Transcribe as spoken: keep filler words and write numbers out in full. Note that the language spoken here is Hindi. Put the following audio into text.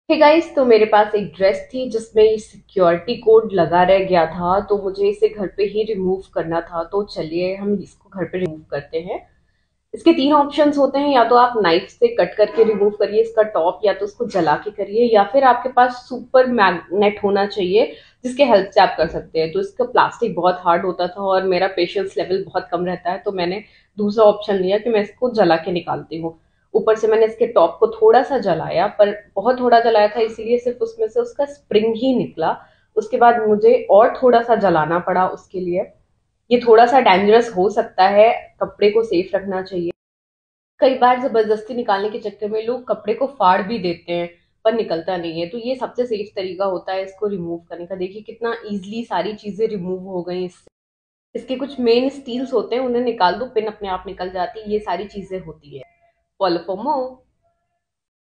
हे गाइस, तो मेरे पास एक ड्रेस थी जिसमें ये सिक्योरिटी कोड लगा रह गया था, तो मुझे इसे घर पे ही रिमूव करना था। तो चलिए हम इसको घर पे रिमूव करते हैं। इसके तीन ऑप्शंस होते हैं, या तो आप नाइफ से कट करके रिमूव करिए इसका टॉप, या तो उसको जला के करिए, या फिर आपके पास सुपर मैग्नेट होना चाहिए जिसके हेल्प से आप कर सकते हैं। तो इसका प्लास्टिक बहुत हार्ड होता था और मेरा पेशेंस लेवल बहुत कम रहता है, तो मैंने दूसरा ऑप्शन लिया कि मैं इसको जला के निकालती हूँ। ऊपर से मैंने इसके टॉप को थोड़ा सा जलाया, पर बहुत थोड़ा जलाया था, इसीलिए सिर्फ उसमें से उसका स्प्रिंग ही निकला। उसके बाद मुझे और थोड़ा सा जलाना पड़ा उसके लिए। ये थोड़ा सा डेंजरस हो सकता है, कपड़े को सेफ रखना चाहिए। कई बार जबरदस्ती निकालने के चक्कर में लोग कपड़े को फाड़ भी देते हैं, पर निकलता नहीं है। तो ये सबसे सेफ तरीका होता है इसको रिमूव करने का। देखिए कितना इजीली सारी चीजें रिमूव हो गई इससे। इसके कुछ मेन स्टील्स होते हैं, उन्हें निकाल दो, पिन अपने आप निकल जाती है। ये सारी चीजें होती है। Follow for more.